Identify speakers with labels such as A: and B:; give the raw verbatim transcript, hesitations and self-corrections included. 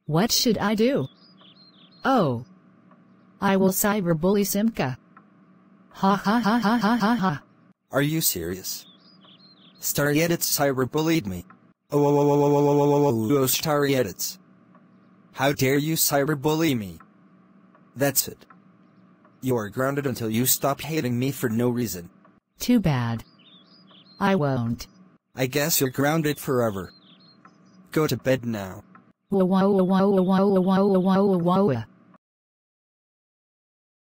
A: What should I do? Oh. I will cyberbully Simka. Ha ha ha ha ha ha ha.
B: Are you serious? Starry Edits cyberbullied me. Oh, oh, oh, oh, oh, oh, oh, oh, oh, oh, Starry Edits. How dare you cyberbully me? That's it. You are grounded until you stop hating me for no reason.
A: Too bad. I won't.
B: I guess you're grounded forever. Go to bed now.
A: Whoa whoa whoa whoa whoa whoa whoa whoa whoa whoa.